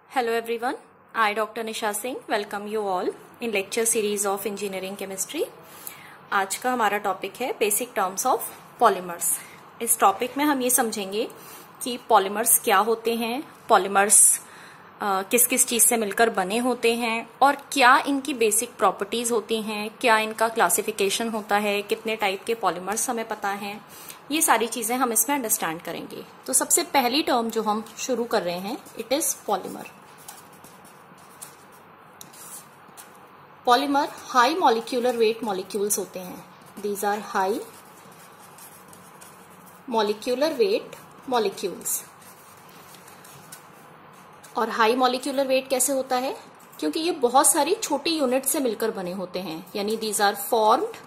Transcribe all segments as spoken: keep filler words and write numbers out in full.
Hello everyone, I Doctor Nisha Singh welcome you all in lecture series of Engineering Chemistry। आज का हमारा topic है basic terms of polymers. इस topic में हम ये समझेंगे कि पॉलीमर्स क्या होते हैं, पॉलीमर्स किस किस चीज से मिलकर बने होते हैं और क्या इनकी बेसिक प्रॉपर्टीज होती हैं, क्या इनका क्लासिफिकेशन होता है, कितने टाइप के पॉलीमर्स हमें पता हैं, ये सारी चीजें हम इसमें अंडरस्टैंड करेंगे। तो सबसे पहली टर्म जो हम शुरू कर रहे हैं it is polymer. Polymer high molecular weight molecules होते हैं। These are high molecular weight molecules. और हाई मॉलिक्यूलर वेट कैसे होता है? क्योंकि ये बहुत सारी छोटी यूनिट से मिलकर बने होते हैं, यानी these are formed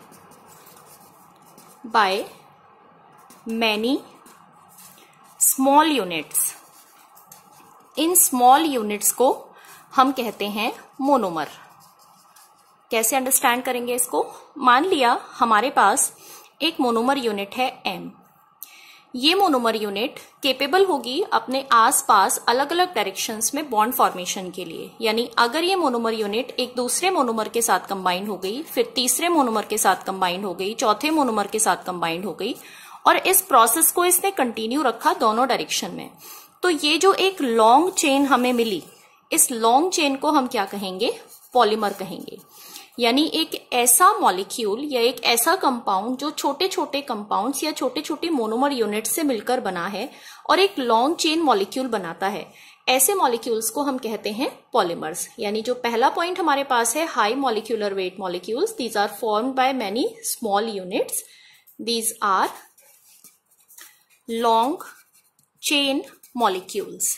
by many small units. इन स्मॉल यूनिट्स को हम कहते हैं मोनोमर। कैसे अंडरस्टैंड करेंगे इसको? मान लिया हमारे पास एक मोनोमर यूनिट है M। ये मोनोमर यूनिट केपेबल होगी अपने आसपास अलग अलग डायरेक्शंस में बॉन्ड फॉर्मेशन के लिए। यानी अगर ये मोनोमर यूनिट एक दूसरे मोनोमर के साथ कंबाइंड हो गई, फिर तीसरे मोनोमर के साथ कंबाइंड हो गई, चौथे मोनोमर के साथ कंबाइंड हो गई और इस प्रोसेस को इसने कंटिन्यू रखा दोनों डायरेक्शन में, तो ये जो एक लॉन्ग चेन हमें मिली, इस लॉन्ग चेन को हम क्या कहेंगे? पॉलीमर कहेंगे। यानी एक ऐसा मॉलिक्यूल या एक ऐसा कंपाउंड जो छोटे छोटे कंपाउंड्स या छोटे छोटे मोनोमर यूनिट से मिलकर बना है और एक लॉन्ग चेन मॉलिक्यूल बनाता है, ऐसे मॉलिक्यूल्स को हम कहते हैं पॉलीमर्स। यानी जो पहला पॉइंट हमारे पास है high molecular weight molecules, these are formed by many small units, these are long chain molecules.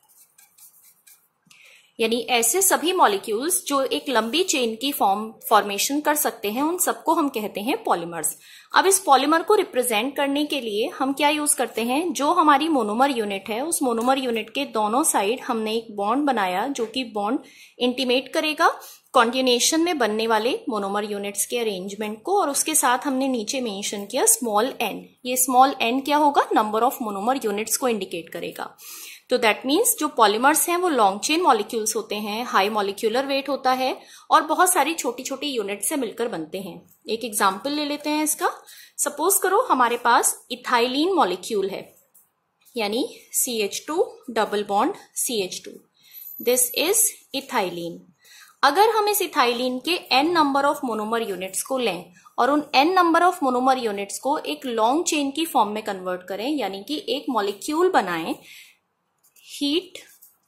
यानी ऐसे सभी मॉलिक्यूल्स जो एक लंबी चेन की फॉर्म फॉर्मेशन कर सकते हैं, उन सबको हम कहते हैं पॉलीमर्स। अब इस पॉलीमर को रिप्रेजेंट करने के लिए हम क्या यूज करते हैं? जो हमारी मोनोमर यूनिट है, उस मोनोमर यूनिट के दोनों साइड हमने एक बॉन्ड बनाया जो कि बॉन्ड इंटीमेट करेगा कॉन्टिन्यूएशन में बनने वाले मोनोमर यूनिट्स के अरेंजमेंट को, और उसके साथ हमने नीचे मेंशन किया स्मॉल एन। ये स्मॉल एन क्या होगा? नंबर ऑफ मोनोमर यूनिट्स को इंडिकेट करेगा। तो दैट मीन्स जो पॉलीमर्स हैं वो लॉन्ग चेन मॉलिक्यूल्स होते हैं, हाई मॉलिक्यूलर वेट होता है और बहुत सारी छोटी छोटी यूनिट से मिलकर बनते हैं। एक एग्जाम्पल ले लेते हैं इसका। सपोज करो हमारे पास इथाइलिन मॉलिक्यूल है, यानी C H two double bond C H two. This is ethylene. अगर हम इस इथाइलिन के n number of monomer units को लें और उन n number of monomer units को एक लॉन्ग चेन की फॉर्म में कन्वर्ट करें, यानी कि एक मॉलिक्यूल बनाएं हीट,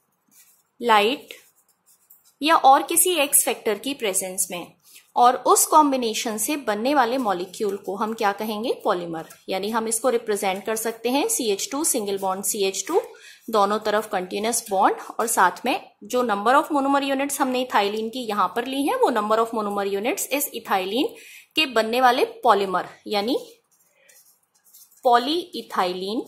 लाइट या और किसी एक्स फैक्टर की प्रेजेंस में, और उस कॉम्बिनेशन से बनने वाले मॉलिक्यूल को हम क्या कहेंगे? पॉलीमर। यानी हम इसको रिप्रेजेंट कर सकते हैं C H two single bond C H two, दोनों तरफ कंटिन्यूअस बॉन्ड, और साथ में जो नंबर ऑफ मोनोमर यूनिट्स हमने इथाइलिन की यहां पर ली हैं, वो नंबर ऑफ मोनोमर यूनिट्स इस इथाइलिन के बनने वाले पॉलीमर यानी पॉली इथाइलिन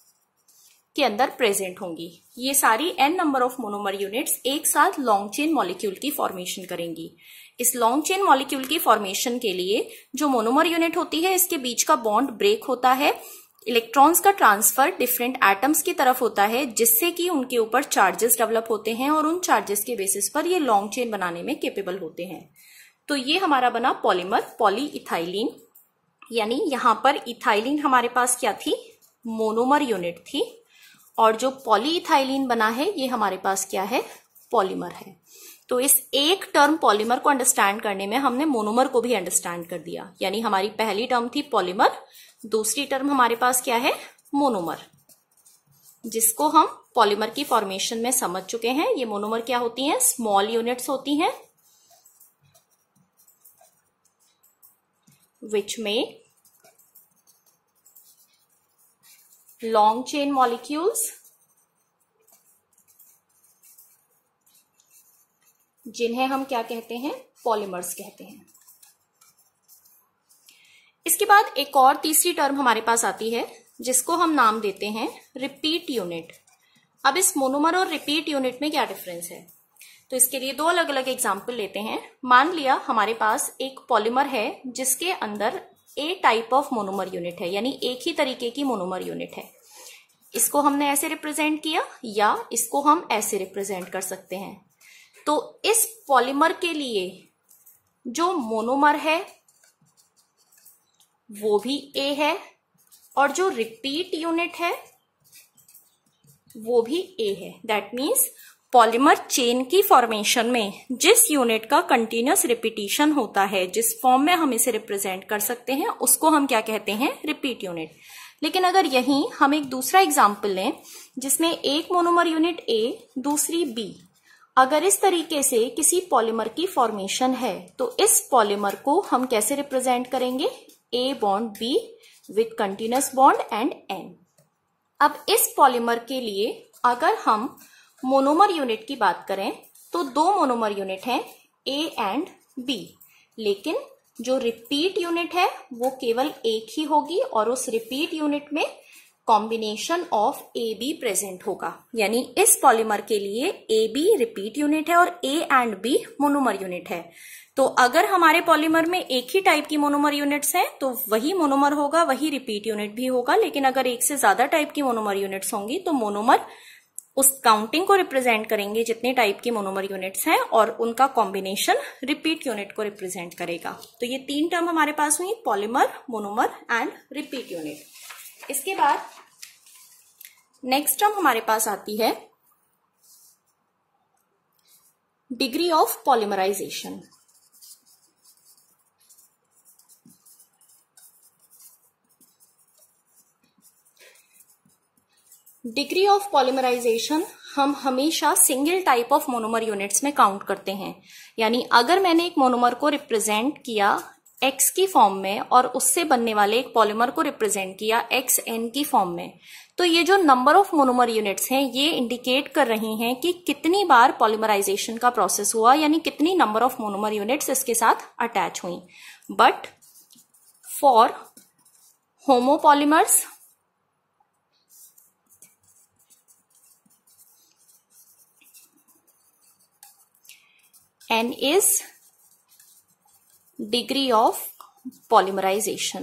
के अंदर प्रेजेंट होंगी। ये सारी n number of monomer units एक साथ लॉन्ग चेन मॉलिक्यूल की फॉर्मेशन करेंगी। इस लॉन्ग चेन मॉलिक्यूल की फॉर्मेशन के लिए जो मोनोमर यूनिट होती है, इसके बीच का बॉन्ड ब्रेक होता है, इलेक्ट्रॉन्स का ट्रांसफर डिफरेंट एटम्स की तरफ होता है, जिससे कि उनके ऊपर चार्जेस डेवलप होते हैं और उन चार्जेस के बेसिस पर ये लॉन्ग चेन बनाने में केपेबल होते हैं। तो ये हमारा बना पॉलीमर, पॉली इथाइलिन। यानी यहां पर इथाइलिन हमारे पास क्या थी? मोनोमर यूनिट थी, और जो पॉली इथाइलिन बना है ये हमारे पास क्या है? पॉलीमर है। तो इस एक टर्म पॉलीमर को अंडरस्टैंड करने में हमने मोनोमर को भी अंडरस्टैंड कर दिया। यानी हमारी पहली टर्म थी पॉलीमर, दूसरी टर्म हमारे पास क्या है? मोनोमर, जिसको हम पॉलीमर की फॉर्मेशन में समझ चुके हैं। ये मोनोमर क्या होती हैं? स्मॉल यूनिट्स होती हैं विच में लॉन्ग चेन मॉलिक्यूल्स जिन्हें हम क्या कहते हैं? पॉलीमर्स कहते हैं। इसके बाद एक और तीसरी टर्म हमारे पास आती है जिसको हम नाम देते हैं रिपीट यूनिट। अब इस मोनोमर और रिपीट यूनिट में क्या डिफरेंस है? तो इसके लिए दो अलग अलग एग्जाम्पल लेते हैं। मान लिया हमारे पास एक पॉलीमर है जिसके अंदर a type of monomer unit है, यानी एक ही तरीके की मोनोमर यूनिट है। इसको हमने ऐसे रिप्रेजेंट किया या इसको हम ऐसे रिप्रेजेंट कर सकते हैं। तो इस पॉलीमर के लिए जो मोनोमर है वो भी ए है और जो रिपीट यूनिट है वो भी ए है। दैट मीन्स पॉलीमर चेन की फॉर्मेशन में जिस यूनिट का कंटिन्यूअस रिपीटिशन होता है, जिस फॉर्म में हम इसे रिप्रेजेंट कर सकते हैं, उसको हम क्या कहते हैं? Repeat unit. लेकिन अगर यहीं हम एक दूसरा एग्जाम्पल लें जिसमें एक मोनोमर यूनिट ए, दूसरी बी, अगर इस तरीके से किसी पॉलीमर की फॉर्मेशन है तो इस पॉलीमर को हम कैसे रिप्रेजेंट करेंगे? A bond B with continuous bond and N. अब इस पॉलीमर के लिए अगर हम मोनोमर यूनिट की बात करें तो दो मोनोमर यूनिट हैं, ए एंड बी, लेकिन जो रिपीट यूनिट है वो केवल एक ही होगी और उस रिपीट यूनिट में combination of A B present होगा। यानी इस पॉलीमर के लिए ए बी रिपीट यूनिट है और A and B monomer unit है। तो अगर हमारे पॉलीमर में एक ही टाइप की मोनोमर यूनिट्स हैं तो वही मोनोमर होगा, वही रिपीट यूनिट भी होगा। लेकिन अगर एक से ज्यादा टाइप की मोनोमर यूनिट्स होंगी तो मोनोमर उस काउंटिंग को रिप्रेजेंट करेंगे जितने टाइप की मोनोमर यूनिट्स हैं और उनका कॉम्बिनेशन रिपीट यूनिट को रिप्रेजेंट करेगा। तो ये तीन टर्म हमारे पास हुई, polymer, monomer and repeat unit. इसके बाद नेक्स्ट टर्म हमारे पास आती है degree of polymerization. Degree of polymerization हम हमेशा single type of monomer units में काउंट करते हैं। यानी अगर मैंने एक मोनोमर को रिप्रेजेंट किया एक्स की फॉर्म में और उससे बनने वाले एक पॉलीमर को रिप्रेजेंट किया एक्स एन की फॉर्म में, तो ये जो नंबर ऑफ मोनोमर यूनिट्स हैं ये इंडिकेट कर रही हैं कि कितनी बार पॉलीमराइजेशन का प्रोसेस हुआ, यानी कितनी नंबर ऑफ मोनोमर यूनिट्स इसके साथ अटैच हुई। But for homopolymers N is degree of polymerization।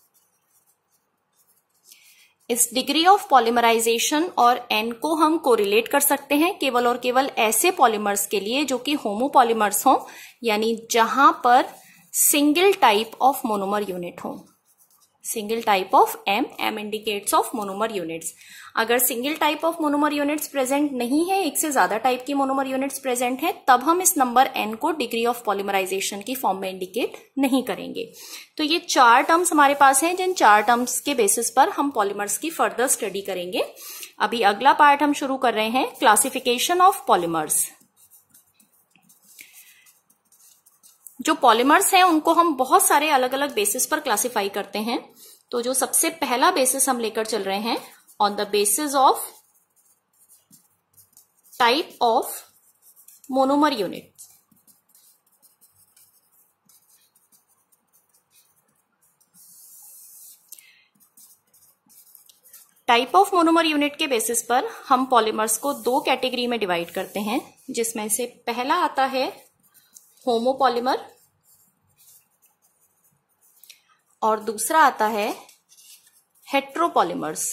इस डिग्री ऑफ पॉलीमराइजेशन और N को हम कोरिलेट कर सकते हैं केवल और केवल ऐसे पॉलीमर्स के लिए जो कि होमोपॉलीमर्स हों, यानी जहां पर single type of monomer unit हो। Single type of M, M indicates of monomer units. अगर single type of monomer units present नहीं है, एक से ज्यादा टाइप की मोनोमर यूनिट्स प्रेजेंट है, तब हम इस नंबर N को डिग्री ऑफ पॉलीमराइजेशन की फॉर्म में इंडिकेट नहीं करेंगे। तो ये चार टर्म्स हमारे पास हैं जिन चार टर्म्स के बेसिस पर हम पॉलीमर्स की फर्दर स्टडी करेंगे। अभी अगला पार्ट हम शुरू कर रहे हैं, क्लासिफिकेशन ऑफ पॉलीमर्स। जो पॉलीमर्स हैं उनको हम बहुत सारे अलग अलग बेसिस पर क्लासिफाई करते हैं। तो जो सबसे पहला बेसिस हम लेकर चल रहे हैं, on the basis of type of monomer unit. Type of monomer unit के बेसिस पर हम पॉलीमर्स को दो कैटेगरी में डिवाइड करते हैं, जिसमें से पहला आता है होमोपॉलीमर और दूसरा आता है हेट्रोपॉलीमर्स।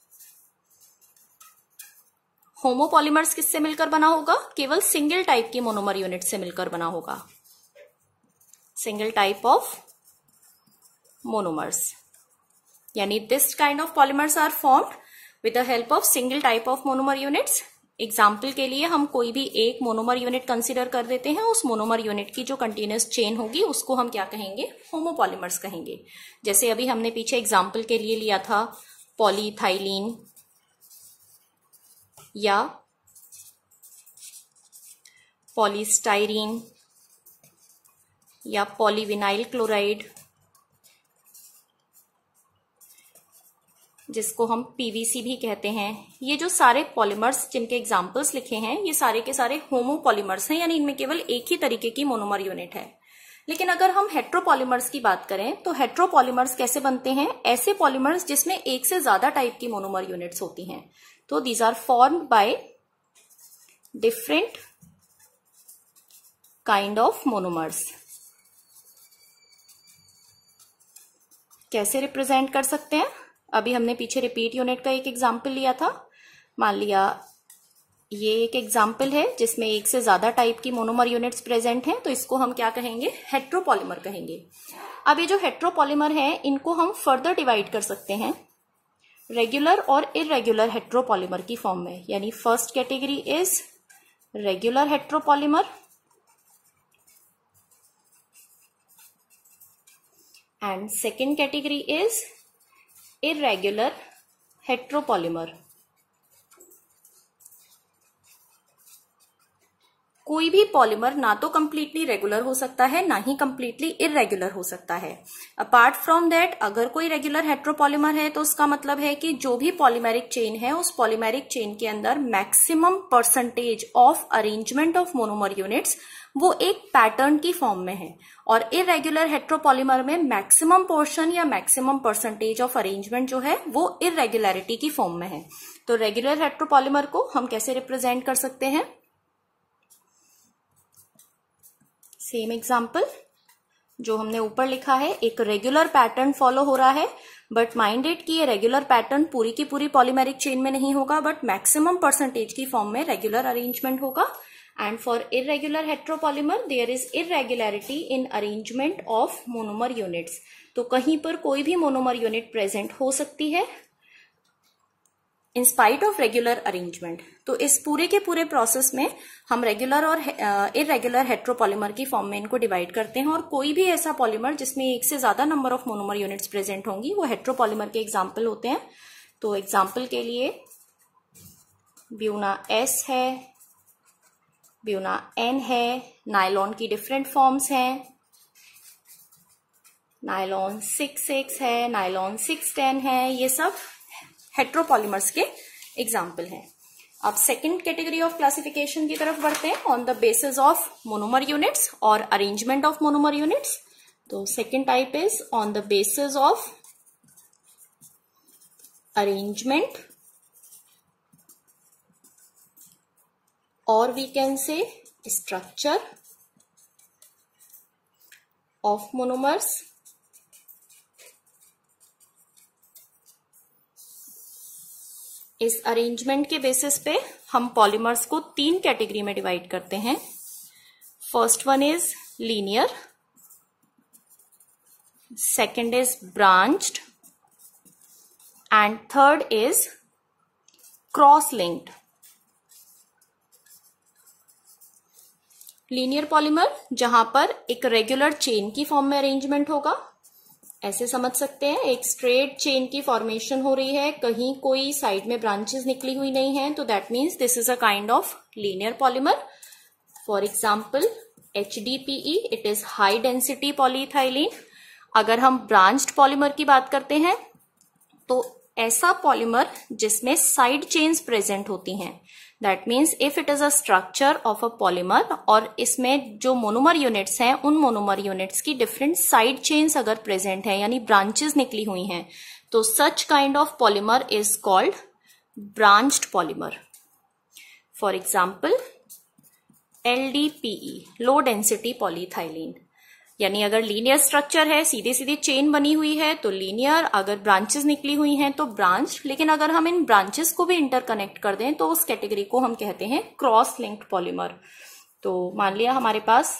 होमोपॉलीमर्स किससे मिलकर बना होगा? केवल सिंगल टाइप की मोनोमर यूनिट से मिलकर बना होगा, सिंगल टाइप ऑफ मोनोमर्स। यानी this kind of polymers are formed with the help of single type of monomer units. Example के लिए हम कोई भी एक मोनोमर यूनिट कंसिडर कर देते हैं, उस मोनोमर यूनिट की जो कंटिन्यूअस चेन होगी उसको हम क्या कहेंगे? होमोपॉलीमर्स कहेंगे। जैसे अभी हमने पीछे एग्जाम्पल के लिए लिया था पॉलीथाइलीन या पॉलीस्टाइरीन या पॉलीविनाइल क्लोराइड, जिसको हम पीवीसी भी कहते हैं। ये जो सारे पॉलीमर्स जिनके एग्जाम्पल्स लिखे हैं ये सारे के सारे होमोपॉलीमर्स हैं, यानी इनमें केवल एक ही तरीके की मोनोमर यूनिट है। लेकिन अगर हम हेट्रोपॉलीमर्स की बात करें तो हेट्रोपॉलीमर्स कैसे बनते हैं? ऐसे पॉलीमर्स जिसमें एक से ज्यादा टाइप की मोनोमर यूनिट्स होती हैं। तो these are formed by different kind of monomers. कैसे रिप्रेजेंट कर सकते हैं? अभी हमने पीछे रिपीट यूनिट का एक एग्जाम्पल लिया था। मान लिया ये एक एग्जाम्पल है जिसमें एक से ज्यादा टाइप की मोनोमर यूनिट्स प्रेजेंट हैं, तो इसको हम क्या कहेंगे, हेट्रोपॉलीमर कहेंगे। अब ये जो हेट्रोपॉलीमर है इनको हम फर्दर डिवाइड कर सकते हैं रेगुलर और इरेगुलर हेट्रोपॉलीमर की फॉर्म में। यानी first category is regular heteropolymer and second category is irregular heteropolymer. कोई भी पॉलीमर ना तो कंप्लीटली रेगुलर हो सकता है ना ही कंप्लीटली इरेगुलर हो सकता है। अपार्ट फ्रॉम दैट, अगर कोई रेगुलर हेट्रोपॉलीमर है तो उसका मतलब है कि जो भी पॉलीमेरिक चेन है उस पॉलीमेरिक चेन के अंदर maximum percentage of arrangement of monomer units वो एक पैटर्न की फॉर्म में है, और इरेगुलर हेट्रोपॉलीमर में मैक्सिमम पोर्शन या मैक्सिमम परसेंटेज ऑफ अरेंजमेंट जो है वो इरेगुलरिटी की फॉर्म में है। तो रेगुलर हेट्रोपॉलीमर को हम कैसे रिप्रेजेंट कर सकते हैं? सेम एग्जाम्पल जो हमने ऊपर लिखा है, एक रेगुलर पैटर्न फॉलो हो रहा है, बट माइंडेड कि ये रेगुलर पैटर्न पूरी की पूरी पॉलीमेरिक चेन में नहीं होगा, बट मैक्सिमम परसेंटेज की फॉर्म में रेगुलर अरेंजमेंट होगा। And for irregular heteropolymer there is irregularity in arrangement of monomer units. तो कहीं पर कोई भी मोनोमर यूनिट प्रेजेंट हो सकती है in spite of regular arrangement. तो इस पूरे के पूरे प्रोसेस में हम रेगुलर और इरेगुलर हेट्रोपॉलीमर की फॉर्म में इनको डिवाइड करते हैं, और कोई भी ऐसा पॉलीमर जिसमें एक से ज्यादा number of monomer units present होंगी वो हेट्रोपॉलीमर के एग्जाम्पल होते हैं। तो एग्जाम्पल के लिए ब्यूना एस है, ब्यूना एन है, नायलॉन की डिफरेंट फॉर्म्स हैं, नायलॉन सिक्स सिक्स है, नायलॉन सिक्स टेन है, ये सब हेट्रोपॉलीमर्स के एग्जाम्पल हैं। अब सेकंड कैटेगरी ऑफ क्लासिफिकेशन की तरफ बढ़ते हैं, on the basis of monomer units और अरेंजमेंट ऑफ मोनोमर यूनिट्स। तो second type is on the basis of arrangement, और we can say structure of monomers. इस अरेंजमेंट के बेसिस पे हम पॉलीमर्स को तीन कैटेगरी में डिवाइड करते हैं। First one is linear, second is branched and third is cross linked. Linear polymer जहां पर एक रेगुलर चेन की फॉर्म में अरेंजमेंट होगा, ऐसे समझ सकते हैं एक स्ट्रेट चेन की फॉर्मेशन हो रही है, कहीं कोई साइड में ब्रांचेस निकली हुई नहीं है, तो that means this is a kind of linear polymer. For example H D P E, it is high density polyethylene. अगर हम ब्रांच्ड पॉलीमर की बात करते हैं तो ऐसा पॉलीमर जिसमें साइड चेन्स प्रेजेंट होती हैं, that means if it is a structure of a polymer और इसमें जो मोनोमर यूनिट्स हैं उन मोनोमर यूनिट्स की डिफरेंट साइड चेन्स अगर प्रेजेंट है यानी ब्रांचेस निकली हुई हैं, तो such kind of polymer is called branched polymer. For example L D P E, low density polyethylene. यानी अगर लीनियर स्ट्रक्चर है, सीधी सीधी चेन बनी हुई है तो लीनियर, अगर ब्रांचेस निकली हुई हैं तो ब्रांच, लेकिन अगर हम इन ब्रांचेस को भी इंटरकनेक्ट कर दें तो उस कैटेगरी को हम कहते हैं क्रॉस लिंक्ड पॉलीमर। तो मान लिया हमारे पास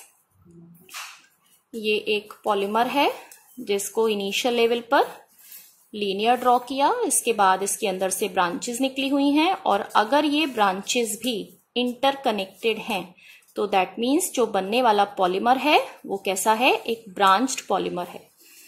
ये एक पॉलीमर है जिसको इनिशियल लेवल पर लीनियर ड्रॉ किया, इसके बाद इसके अंदर से ब्रांचेस निकली हुई हैं, और अगर ये ब्रांचेस भी इंटरकनेक्टेड हैं तो दैट मीन्स जो बनने वाला पॉलीमर है वो कैसा है, एक ब्रांच्ड पॉलीमर है।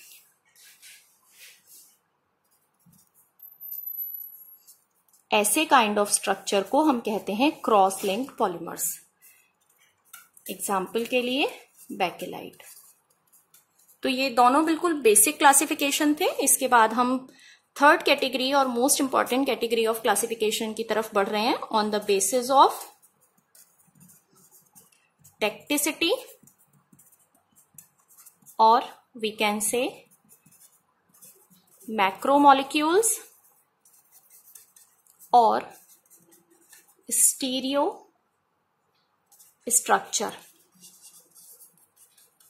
ऐसे काइंड ऑफ स्ट्रक्चर को हम कहते हैं क्रॉस लिंक्ड पॉलीमर्स। एग्जाम्पल के लिए बेकेलाइट। तो ये दोनों बिल्कुल बेसिक क्लासिफिकेशन थे। इसके बाद हम थर्ड कैटेगरी और most important category of classification की तरफ बढ़ रहे हैं, on the basis of tacticity, और वी कैन से मैक्रोमोलिक्यूल्स और स्टीरियो स्ट्रक्चर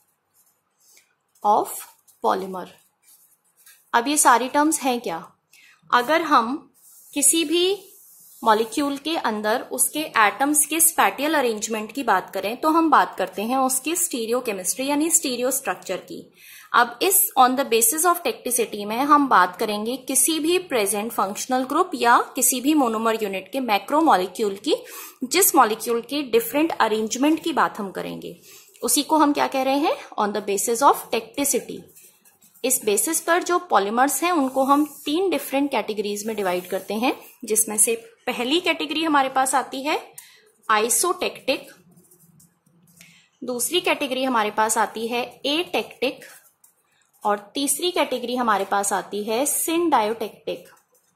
ऑफ पॉलीमर। अब ये सारी टर्म्स हैं क्या? अगर हम किसी भी मॉलिक्यूल के अंदर उसके एटम्स के स्पैटियल अरेंजमेंट की बात करें तो हम बात करते हैं उसकी स्टीरियोकेमिस्ट्री यानी स्टीरियो स्ट्रक्चर की। अब इस on the basis of tacticity में हम बात करेंगे किसी भी प्रेजेंट फंक्शनल ग्रुप या किसी भी मोनोमर यूनिट के मैक्रो मॉलिक्यूल की, जिस मॉलिक्यूल की डिफरेंट अरेंजमेंट की बात हम करेंगे उसी को हम क्या कह रहे हैं, on the basis of tacticity. इस बेसिस पर जो पॉलीमर्स हैं उनको हम तीन डिफरेंट कैटेगरीज में डिवाइड करते हैं, जिसमें से पहली कैटेगरी हमारे पास आती है आइसोटेक्टिक, दूसरी कैटेगरी हमारे पास आती है एटेक्टिक और तीसरी कैटेगरी हमारे पास आती है सिनडायोटेक्टिक।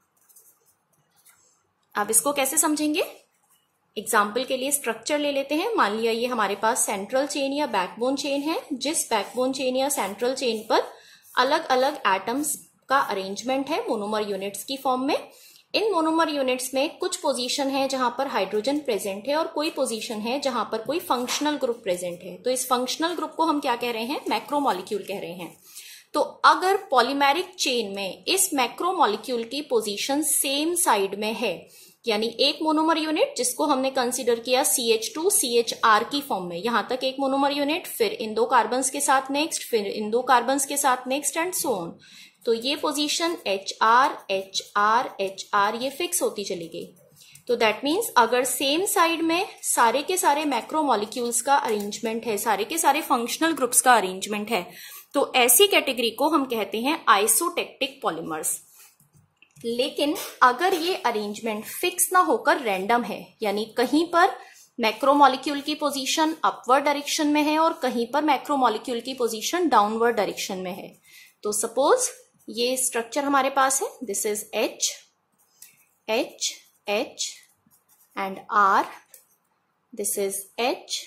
अब इसको कैसे समझेंगे, एग्जाम्पल के लिए स्ट्रक्चर ले लेते हैं। मान लिया ये हमारे पास सेंट्रल चेन या बैकबोन चेन है, जिस बैकबोन चेन या सेंट्रल चेन पर अलग अलग एटम्स का अरेंजमेंट है मोनोमर यूनिट्स की फॉर्म में। इन मोनोमर यूनिट्स में कुछ पोजीशन है जहां पर हाइड्रोजन प्रेजेंट है और कोई पोजीशन है जहां पर कोई फंक्शनल ग्रुप प्रेजेंट है। तो इस फंक्शनल ग्रुप को हम क्या कह रहे हैं, मैक्रोमोलिक्यूल कह रहे हैं। तो अगर पॉलीमेरिक चेन में इस मैक्रोमोलिक्यूल की पोजीशन सेम साइड में है, यानी एक मोनोमर यूनिट जिसको हमने कंसीडर किया C H two C H R की फॉर्म में, यहां तक एक मोनोमर यूनिट, फिर इन दो कार्बन्स के साथ नेक्स्ट, फिर इन दो कार्बन्स के साथ नेक्स्ट एंड सो ऑन। तो ये position H R H R H R ये फिक्स होती चली गई। तो दैट मीन्स अगर सेम साइड में सारे के सारे मैक्रोमोलिक्यूल्स का अरेंजमेंट है, सारे के सारे फंक्शनल ग्रुप्स का अरेंजमेंट है, तो ऐसी कैटेगरी को हम कहते हैं आइसोटेक्टिक पॉलीमर्स। लेकिन अगर ये अरेंजमेंट फिक्स ना होकर रैंडम है, यानी कहीं पर मैक्रोमोलिक्यूल की पोजीशन अपवर्ड डायरेक्शन में है और कहीं पर मैक्रोमोलिक्यूल की पोजीशन डाउनवर्ड डायरेक्शन में है, तो सपोज ये स्ट्रक्चर हमारे पास है, this is H H H and R, this is H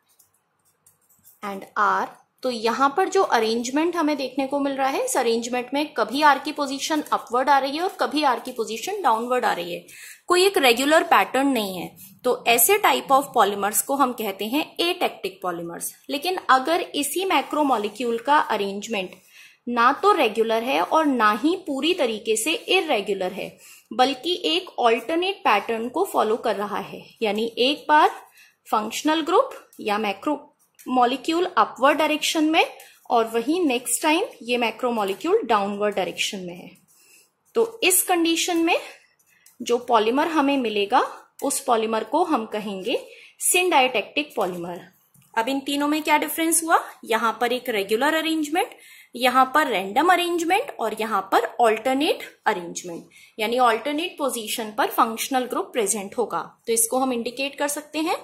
and R. तो यहां पर जो अरेंजमेंट हमें देखने को मिल रहा है, इस अरेंजमेंट में कभी आर की पोजीशन अपवर्ड आ रही है और कभी आर की पोजीशन डाउनवर्ड आ रही है, कोई एक रेगुलर पैटर्न नहीं है। तो ऐसे टाइप ऑफ पॉलीमर्स को हम कहते हैं एटेक्टिक पॉलीमर्स। लेकिन अगर इसी मैक्रोमोलिक्यूल का अरेंजमेंट ना तो रेगुलर है और ना ही पूरी तरीके से इररेगुलर है, बल्कि एक ऑल्टरनेट पैटर्न को फॉलो कर रहा है, यानी एक बार फंक्शनल ग्रुप या मैक्रो मॉलिक्यूल अपवर्ड डायरेक्शन में और वहीं नेक्स्ट टाइम ये मैक्रोमोलिक्यूल डाउनवर्ड डायरेक्शन में है, तो इस कंडीशन में जो पॉलीमर हमें मिलेगा उस पॉलीमर को हम कहेंगे सिनडायोटेक्टिक पॉलीमर। अब इन तीनों में क्या डिफरेंस हुआ, यहां पर एक रेगुलर अरेंजमेंट, यहां पर रैंडम अरेंजमेंट और यहां पर ऑल्टरनेट अरेंजमेंट, यानी ऑल्टरनेट पोजीशन पर फंक्शनल ग्रुप प्रेजेंट होगा। तो इसको हम इंडिकेट कर सकते हैं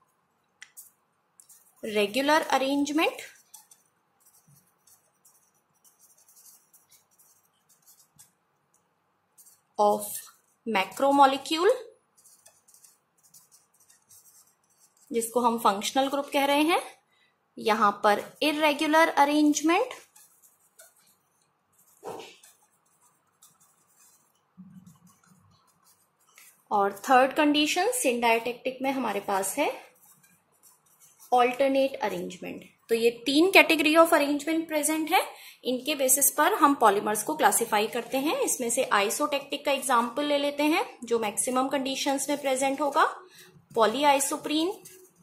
रेगुलर अरेंजमेंट ऑफ मैक्रोमोलिक्यूल, जिसको हम फंक्शनल ग्रुप कह रहे हैं, यहां पर इररेगुलर अरेंजमेंट और थर्ड कंडीशन सिनडायोटेक्टिक में हमारे पास है ऑल्टरनेट अरेंजमेंट। तो ये तीन कैटेगरी ऑफ अरेंजमेंट प्रेजेंट है, इनके बेसिस पर हम पॉलीमर्स को क्लासिफाई करते हैं। इसमें से आइसोटेक्टिक का एग्जांपल ले लेते हैं जो मैक्सिमम कंडीशंस में प्रेजेंट होगा, पॉलीआइसोप्रीन।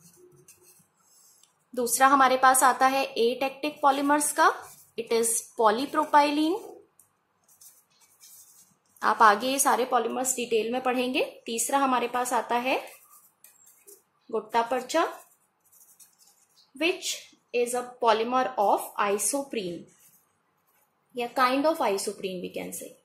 दूसरा हमारे पास आता है एटेक्टिक पॉलीमर्स का, इट इज पॉलीप्रोपाइलीन। आप आगे ये सारे पॉलीमर्स डिटेल में पढ़ेंगे। तीसरा हमारे पास आता है गुट्टापर्चा, which is a polymer of isoprene या kind of isoprene we can say।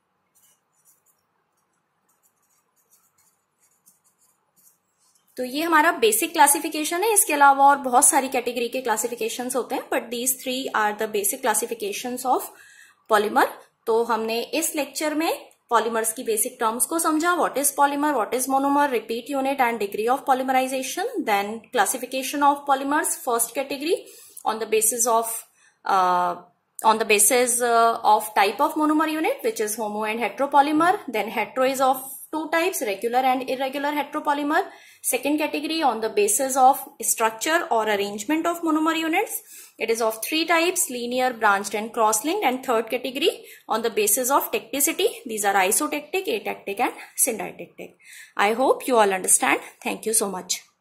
तो ये हमारा बेसिक क्लासिफिकेशन है। इसके अलावा और बहुत सारी कैटेगरी के क्लासिफिकेशंस होते हैं, but these three are the basic classifications of polymer. तो हमने इस लेक्चर में पॉलीमर्स की बेसिक टर्म्स को समझा, what is polymer, what is monomer, repeat unit and degree of polymerization, then classification of polymers, first category on the basis of on the basis uh, of type of monomer unit, which is homo and heteropolymer, then hetero is of two types, regular and irregular heteropolymer. Second category on the basis of structure or arrangement of monomer units. It is of three types, linear, branched and cross-linked. And third category on the basis of tacticity. These are isotactic, atactic and syntactic. I hope you all understand. Thank you so much.